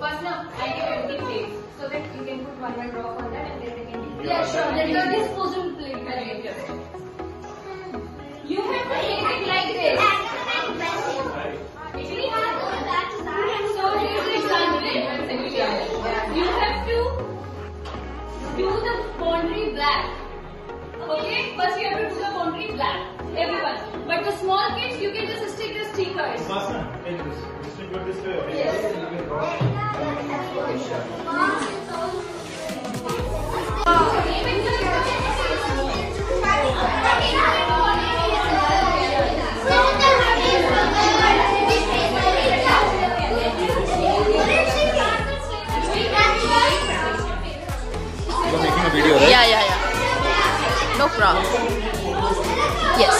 First now, I give empty plate. So that you can put one drop on that and then they can be. Yeah, sure. Let the disposal plate. Correct. You have to take it like this. We have to that side. So here's the example. You have to do the boundary black. Okay? First you have to do the boundary black. Everyone. But the small kids, you can just stick the stickers. This way. Yes. You're making a video, right? Yeah. No problem. Yes.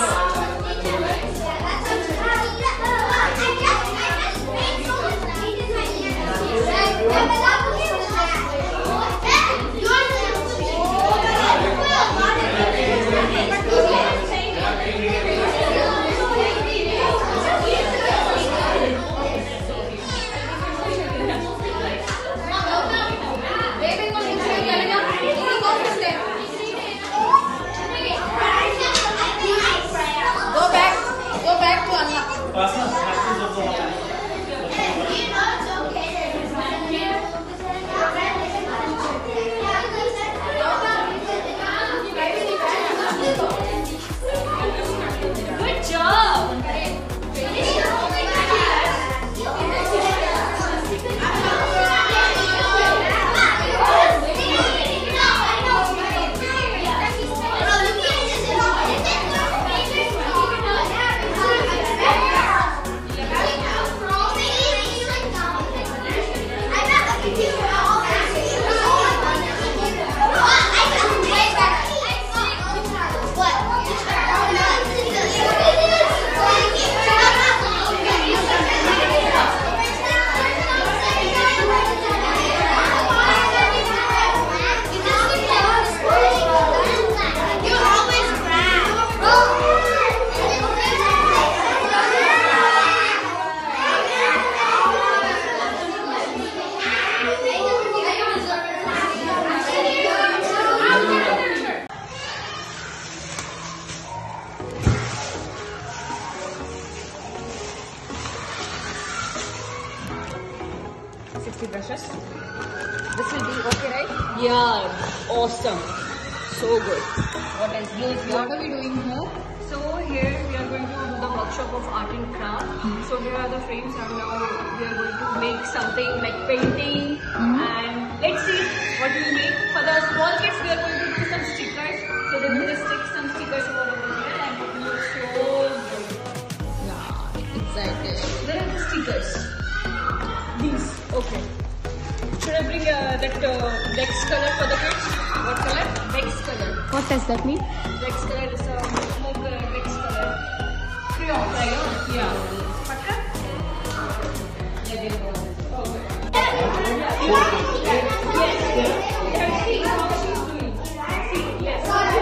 Brushes. This will be okay, right? Yeah, awesome. So good. What else? What are we doing here? So here we are going to do the workshop of art and craft. So here are the frames and now we are going to make something like painting and let's see what we will make. For the small kids we are going to do some stickers. So they will just stick some stickers over here and it will look so good. Yeah, excited. Where are the stickers? These. Okay. Should I bring that Dex color for the kids? What color? Dex color. What does that mean? Dex color is a smoke color, Dex color. Crayon. Yeah. Patka? Yeah, they know. Okay. Yes. See how she's doing. See, yes.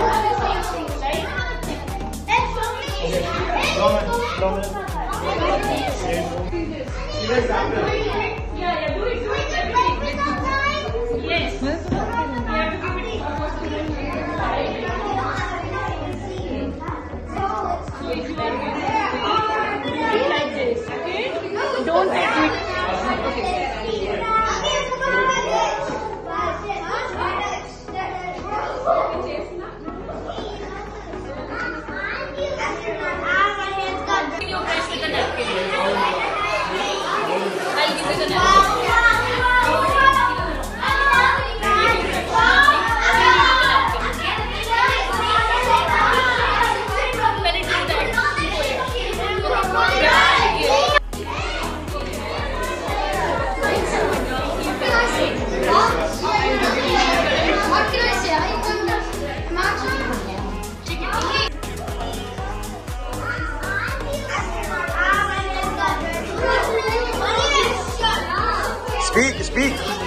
Yeah, do it. Yes. Like this, okay? Don't do it. Okay. You brush with the napkin. I'll give you the napkin. Speak.